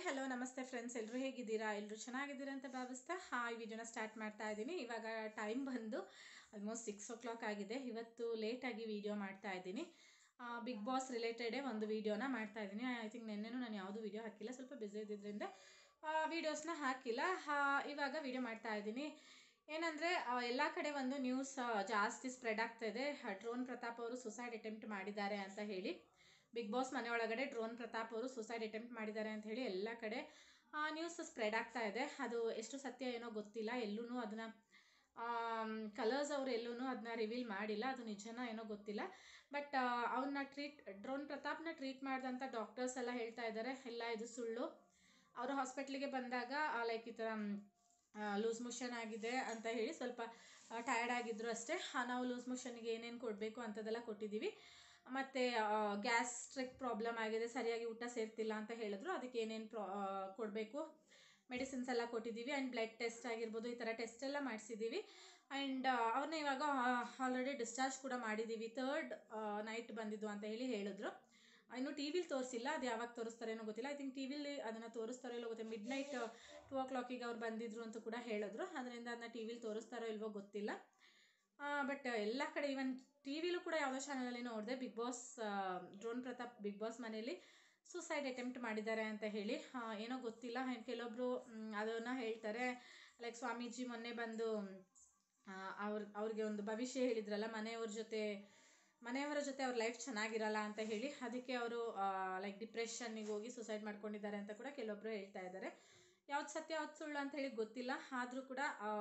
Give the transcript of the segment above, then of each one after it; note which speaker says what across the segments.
Speaker 1: Hello ನಮಸ್ತೆ friends, ಎಲ್ಲರೂ ಹೇಗಿದ್ದೀರಾ? ಎಲ್ಲರೂ ಚೆನ್ನಾಗಿದ್ದೀರಾ ಅಂತ ಭಾವಿಸ್ತಾ ಈ ವಿಡಿಯೋನ ಸ್ಟಾರ್ಟ್ ಮಾಡ್ತಾ ಇದ್ದೀನಿ. ಇವಾಗ ಟೈಮ್ ಬಂದು ಆಲ್ಮೋಸ್ಟ್ 6 o'clock ಆಗಿದೆ. ಇವತ್ತು ಲೇಟಾಗಿ ವಿಡಿಯೋ ಮಾಡ್ತಾ ಇದ್ದೀನಿ. ಬಿಗ್ ಬಾಸ್ ರಿಲೇಟೆಡೇ ಒಂದು ವಿಡಿಯೋನ ಮಾಡ್ತಾ ಇದ್ದೀನಿ. ಐ ಥಿಂಕ್ ನೆನ್ನೆನೂ ನಾನು ಯಾವುದೂ ವಿಡಿಯೋ ಹಾಕಿಲ್ಲ, ಸ್ವಲ್ಪ ಬ್ಯುಸಿ ಇದ್ದಿದ್ದರಿಂದ ವೀಡಿಯೋಸ್ನ ಹಾಕಿಲ್ಲ. ಇವಾಗ ವಿಡಿಯೋ ಮಾಡ್ತಾ ಇದ್ದೀನಿ. ಏನಂದರೆ ಎಲ್ಲ ಕಡೆ ಒಂದು ನ್ಯೂಸ್ ಜಾಸ್ತಿ ಸ್ಪ್ರೆಡ್ ಆಗ್ತಾ ಇದೆ. ಡ್ರೋನ್ ಪ್ರತಾಪ್ ಅವರು ಸುಸೈಡ್ ಅಟೆಂಪ್ಟ್ ಮಾಡಿದ್ದಾರೆ ಅಂತ ಹೇಳಿ, ಬಿಗ್ ಬಾಸ್ ಮನೆ ಒಳಗಡೆ ಡ್ರೋನ್ ಪ್ರತಾಪ್ ಅವರು ಸುಸೈಡ್ ಅಟೆಂಪ್ಟ್ ಮಾಡಿದ್ದಾರೆ ಅಂತ ಹೇಳಿ ಎಲ್ಲ ಕಡೆ ನ್ಯೂಸ್ ಸ್ಪ್ರೆಡ್ ಆಗ್ತಾ ಇದೆ. ಅದು ಎಷ್ಟು ಸತ್ಯ ಏನೋ ಗೊತ್ತಿಲ್ಲ. ಎಲ್ಲೂ ಅದನ್ನು ಕಲರ್ಸ್ ಅವರು ಎಲ್ಲೂ ಅದನ್ನ ರಿವೀಲ್ ಮಾಡಿಲ್ಲ. ಅದು ನಿಜನೋ ಏನೋ ಗೊತ್ತಿಲ್ಲ. ಬಟ್ ಅವನ್ನ ಡ್ರೋನ್ ಪ್ರತಾಪ್ನ ಟ್ರೀಟ್ ಮಾಡಿದಂಥ ಡಾಕ್ಟರ್ಸ್ ಎಲ್ಲ ಹೇಳ್ತಾ ಇದ್ದಾರೆ ಇಲ್ಲ ಇದು ಸುಳ್ಳು. ಅವರು ಹಾಸ್ಪಿಟ್ಲಿಗೆ ಬಂದಾಗ ಲೈಕ್ ಈ ಥರ ಲೂಸ್ ಮೋಷನ್ ಆಗಿದೆ ಅಂತ ಹೇಳಿ ಸ್ವಲ್ಪ ಟಯರ್ಡ್ ಆಗಿದ್ರು ಅಷ್ಟೇ. ನಾವು ಲೂಸ್ ಮೋಷನ್ಗೆ ಏನೇನು ಕೊಡಬೇಕು ಅಂಥದ್ದೆಲ್ಲ ಕೊಟ್ಟಿದ್ದೀವಿ. ಮತ್ತು ಗ್ಯಾಸ್ಟ್ರಿಕ್ ಪ್ರಾಬ್ಲಮ್ ಆಗಿದೆ, ಸರಿಯಾಗಿ ಊಟ ಸೇರ್ತಿಲ್ಲ ಅಂತ ಹೇಳಿದ್ರು. ಅದಕ್ಕೆ ಏನೇನು ಕೊಡಬೇಕು ಮೆಡಿಸಿನ್ಸ್ ಎಲ್ಲ ಕೊಟ್ಟಿದ್ದೀವಿ. ಆ್ಯಂಡ್ ಬ್ಲಡ್ ಟೆಸ್ಟ್ ಆಗಿರ್ಬೋದು, ಈ ಥರ ಟೆಸ್ಟ್ ಎಲ್ಲ ಮಾಡಿಸಿದ್ದೀವಿ. ಆ್ಯಂಡ್ ಅವ್ರನ್ನ ಇವಾಗ ಆಲ್ರೆಡಿ ಡಿಸ್ಚಾರ್ಜ್ ಕೂಡ ಮಾಡಿದ್ದೀವಿ. 3rd ನೈಟ್ ಬಂದಿದ್ದು ಅಂತ ಹೇಳಿ ಹೇಳಿದ್ರು. ಇನ್ನು ಟಿ ವಿಲಿ ತೋರಿಸಿಲ್ಲ, ಅದು ಯಾವಾಗ ತೋರಿಸ್ತಾರೇನೋ ಗೊತ್ತಿಲ್ಲ. ಐ ಥಿಂಕ್ ಟಿ ವಿಲಿ ಅದನ್ನು ತೋರಿಸ್ತಾರೋ ಇಲ್ಲೋ ಗೊತ್ತಿಲ್ಲ. ಮಿಡ್ನೈಟ್ 2 o'clock ಅವ್ರು ಬಂದಿದ್ರು ಅಂತ ಕೂಡ ಹೇಳಿದ್ರು. ಅದರಿಂದ ಅದನ್ನ ಟಿ ವಿಲಿ ತೋರಿಸ್ತಾರೋ ಇಲ್ವೋ ಗೊತ್ತಿಲ್ಲ. ಬಟ್ ಎಲ್ಲ ಕಡೆ ಈವನ್ ಟಿ ವಿಲೂ ಕೂಡ ಯಾವುದೋ ಚಾನಲಲ್ಲಿ ನೋಡಿದೆ, Bigg Boss Drone Prathap Bigg Boss ಮನೇಲಿ ಸುಸೈಡ್ ಅಟೆಂಪ್ಟ್ ಮಾಡಿದ್ದಾರೆ ಅಂತ ಹೇಳಿ. ಏನೋ ಗೊತ್ತಿಲ್ಲ. ಕೆಲವೊಬ್ಬರು ಅದನ್ನು ಹೇಳ್ತಾರೆ, ಲೈಕ್ ಸ್ವಾಮೀಜಿ ಮೊನ್ನೆ ಬಂದು ಅವ್ರಿಗೆ ಒಂದು ಭವಿಷ್ಯ ಹೇಳಿದ್ರಲ್ಲ, ಮನೆಯವರ ಜೊತೆ ಅವ್ರ ಲೈಫ್ ಚೆನ್ನಾಗಿರಲ್ಲ ಅಂತ ಹೇಳಿ, ಅದಕ್ಕೆ ಅವರು ಲೈಕ್ ಡಿಪ್ರೆಷನ್ನಿಗೆ ಹೋಗಿ ಸುಸೈಡ್ ಮಾಡ್ಕೊಂಡಿದ್ದಾರೆ ಅಂತ ಕೂಡ ಕೆಲವೊಬ್ಬರು ಹೇಳ್ತಾ ಇದ್ದಾರೆ. ಯಾವ್ದು ಸತ್ಯ ಯಾವ್ದು ಸುಳ್ಳು ಅಂತ ಹೇಳಿ ಗೊತ್ತಿಲ್ಲ. ಆದರೂ ಕೂಡ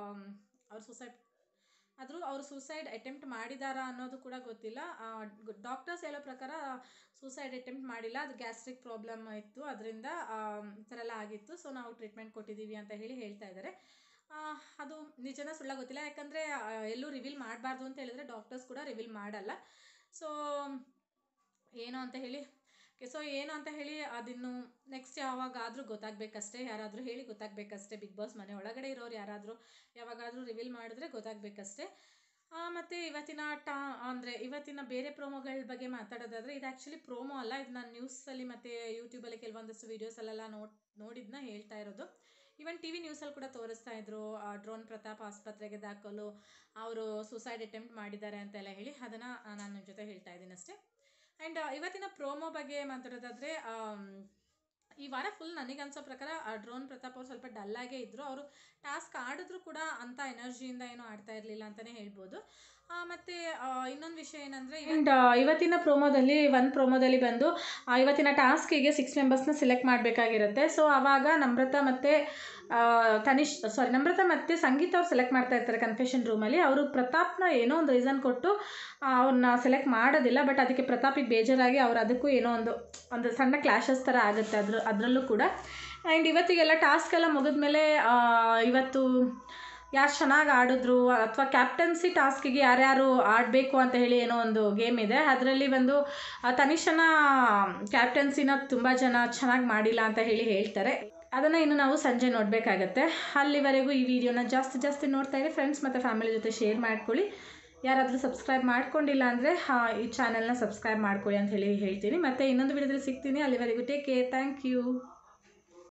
Speaker 1: ಅವರು ಸುಸೈಡ್ ಅಟೆಂಪ್ಟ್ ಮಾಡಿದಾರಾ ಅನ್ನೋದು ಕೂಡ ಗೊತ್ತಿಲ್ಲ. ಡಾಕ್ಟರ್ಸ್ ಹೇಳೋ ಪ್ರಕಾರ ಸುಸೈಡ್ ಅಟೆಂಪ್ಟ್ ಮಾಡಿಲ್ಲ, ಅದು ಗ್ಯಾಸ್ಟ್ರಿಕ್ ಪ್ರಾಬ್ಲಮ್ ಇತ್ತು, ಅದರಿಂದ ಈ ಥರ ಎಲ್ಲ ಆಗಿತ್ತು. ಸೊ ನಾವು ಟ್ರೀಟ್ಮೆಂಟ್ ಕೊಟ್ಟಿದ್ದೀವಿ ಅಂತ ಹೇಳಿ ಹೇಳ್ತಾ ಇದ್ದಾರೆ. ಅದು ನಿಜನ ಸುಳ್ಳ ಗೊತ್ತಿಲ್ಲ. ಯಾಕಂದರೆ ಎಲ್ಲೂ ರಿವೀಲ್ ಮಾಡಬಾರ್ದು ಅಂತ ಹೇಳಿದ್ರೆ ಡಾಕ್ಟರ್ಸ್ ಕೂಡ ರಿವೀಲ್ ಮಾಡಲ್ಲ. ಸೊ ಏನು ಅಂತ ಹೇಳಿ ಅದಿನ್ನು ನೆಕ್ಸ್ಟ್ ಯಾವಾಗಾದರೂ ಗೊತ್ತಾಗಬೇಕಷ್ಟೇ. ಯಾರಾದರೂ ಹೇಳಿ ಗೊತ್ತಾಗಬೇಕಷ್ಟೇ. ಬಿಗ್ ಬಾಸ್ ಮನೆ ಒಳಗಡೆ ಇರೋರು ಯಾರಾದರೂ ಯಾವಾಗಾದರೂ ರಿವೀಲ್ ಮಾಡಿದ್ರೆ ಗೊತ್ತಾಗಬೇಕಷ್ಟೇ. ಮತ್ತು ಇವತ್ತಿನ ಬೇರೆ ಪ್ರೋಮೋಗಳ ಬಗ್ಗೆ ಮಾತಾಡೋದಾದರೆ, ಇದು ಆ್ಯಕ್ಚುಲಿ ಪ್ರೋಮೋ ಅಲ್ಲ. ಇದು ನಾನು ನ್ಯೂಸಲ್ಲಿ ಮತ್ತು ಯೂಟ್ಯೂಬಲ್ಲಿ ಕೆಲವೊಂದಷ್ಟು ವೀಡಿಯೋಸಲ್ಲೆಲ್ಲ ನೋಡಿದ್ನ ಹೇಳ್ತಾ ಇರೋದು. ಈವನ್ ಟಿ ವಿ ನ್ಯೂಸಲ್ಲಿ ಕೂಡ ತೋರಿಸ್ತಾ ಇದ್ರು, ಡ್ರೋನ್ ಪ್ರತಾಪ್ ಆಸ್ಪತ್ರೆಗೆ ದಾಖಲು, ಅವರು ಸುಸೈಡ್ ಅಟೆಂಪ್ಟ್ ಮಾಡಿದ್ದಾರೆ ಅಂತೆಲ್ಲ ಹೇಳಿ. ಅದನ್ನು ನಾನು ನಿಮ್ಮ ಜೊತೆ ಹೇಳ್ತಾ ಇದ್ದೀನಿ ಅಷ್ಟೇ. ಆ್ಯಂಡ್ ಇವತ್ತಿನ ಪ್ರೋಮೋ ಬಗ್ಗೆ ಮಾತಾಡೋದಾದರೆ, ಈ ವಾರ ಫುಲ್ ನನಗನ್ಸೋ ಪ್ರಕಾರ ಡ್ರೋನ್ ಪ್ರತಾಪ್ ಅವರು ಸ್ವಲ್ಪ ಡಲ್ಲಾಗೇ ಇದ್ದರು. ಅವರು ಟಾಸ್ಕ್ ಆಡಿದ್ರು ಕೂಡ ಅಂಥ ಎನರ್ಜಿಯಿಂದ ಏನೂ ಆಡ್ತಾ ಇರಲಿಲ್ಲ ಅಂತಲೇ ಹೇಳ್ಬೋದು. ಮತ್ತು ಇನ್ನೊಂದು ವಿಷಯ ಏನಂದರೆ, ಇವತ್ತಿನ ಪ್ರೋಮೋದಲ್ಲಿ ಬಂದು ಇವತ್ತಿನ ಟಾಸ್ಕಿಗೆ 6 ಮೆಂಬರ್ಸ್ನ ಸೆಲೆಕ್ಟ್ ಮಾಡಬೇಕಾಗಿರುತ್ತೆ. ಸೊ ಆವಾಗ ನಮ್ರತಾ ಮತ್ತು ಸಂಗೀತ ಅವ್ರು ಸೆಲೆಕ್ಟ್ ಮಾಡ್ತಾ ಇರ್ತಾರೆ ಕನ್ಫೆಷನ್ ರೂಮಲ್ಲಿ. ಅವರು ಪ್ರತಾಪ್ನ ಏನೋ ಒಂದು ರೀಸನ್ ಕೊಟ್ಟು ಅವ್ರನ್ನ ಸೆಲೆಕ್ಟ್ ಮಾಡೋದಿಲ್ಲ. ಬಟ್ ಅದಕ್ಕೆ ಪ್ರತಾಪಿಗೆ ಬೇಜಾರಾಗಿ ಅವ್ರು ಅದಕ್ಕೂ ಏನೋ ಒಂದು ಸಣ್ಣ ಕ್ಲಾಶಸ್ ಥರ ಆಗುತ್ತೆ ಅದರಲ್ಲೂ ಕೂಡ. ಆ್ಯಂಡ್ ಇವತ್ತಿಗೆಲ್ಲ ಟಾಸ್ಕ್ ಎಲ್ಲ ಮುಗಿದ್ಮೇಲೆ ಇವತ್ತು ಯಾರು ಚೆನ್ನಾಗಿ ಆಡಿದ್ರು ಅಥವಾ ಕ್ಯಾಪ್ಟನ್ಸಿ ಟಾಸ್ಕಿಗೆ ಯಾರ್ಯಾರು ಆಡಬೇಕು ಅಂತ ಹೇಳಿ ಏನೋ ಒಂದು ಗೇಮ್ ಇದೆ. ಅದರಲ್ಲಿ ಬಂದು ತನಿಷನ ಕ್ಯಾಪ್ಟನ್ಸಿನ ತುಂಬ ಜನ ಚೆನ್ನಾಗಿ ಮಾಡಿಲ್ಲ ಅಂತ ಹೇಳ್ತಾರೆ. ಅದನ್ನು ಇನ್ನು ನಾವು ಸಂಜೆ ನೋಡಬೇಕಾಗತ್ತೆ. ಅಲ್ಲಿವರೆಗೂ ಈ ವಿಡಿಯೋನ ಜಾಸ್ತಿ ನೋಡ್ತಾ ಇರಿ ಫ್ರೆಂಡ್ಸ್, ಮತ್ತು ಫ್ಯಾಮಿಲಿ ಜೊತೆ ಶೇರ್ ಮಾಡ್ಕೊಳ್ಳಿ. ಯಾರಾದರೂ ಸಬ್ಸ್ಕ್ರೈಬ್ ಮಾಡ್ಕೊಂಡಿಲ್ಲ ಅಂದರೆ ಈ ಚಾನಲ್ನ ಸಬ್ಸ್ಕ್ರೈಬ್ ಮಾಡ್ಕೊಳ್ಳಿ ಅಂತ ಹೇಳ್ತೀನಿ. ಮತ್ತು ಇನ್ನೊಂದು ವಿಡಿಯೋದಲ್ಲಿ ಸಿಗ್ತೀನಿ. ಅಲ್ಲಿವರೆಗೂ ಟೇಕ್ ಕೇರ್. Thank you.